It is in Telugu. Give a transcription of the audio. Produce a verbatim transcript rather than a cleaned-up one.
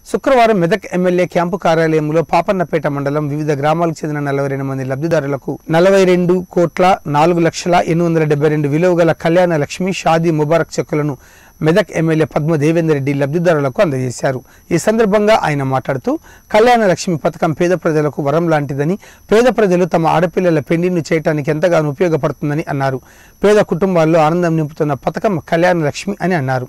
శుక్రవారం మెదక్ ఎమ్మెల్యే క్యాంపు కార్యాలయంలో పాపన్నపేట మండలం వివిధ గ్రామాలకు చెందిన నలభై రెండు మంది లబ్ధిదారులకు నలభై రెండు కోట్ల నాలుగు లక్షల ఎనిమిది వందల డెబ్బై రెండు విలువ గల కళ్యాణ లక్ష్మి షాదీ ముబారక్ చెక్కులను మెదక్ ఎమ్మెల్యే పద్మ దేవేందర్ రెడ్డి లబ్ధిదారులకు అందజేశారు. ఈ సందర్భంగా ఆయన మాట్లాడుతూ కళ్యాణ లక్ష్మి పథకం పేద ప్రజలకు వరం లాంటిదని, పేద ప్రజలు తమ ఆడపిల్లల పెళ్లిని చేయడానికి ఎంతగానో ఉపయోగపడుతుందని అన్నారు. పేద కుటుంబాల్లో ఆనందం నింపుతున్న పథకం కళ్యాణ లక్ష్మి అని అన్నారు.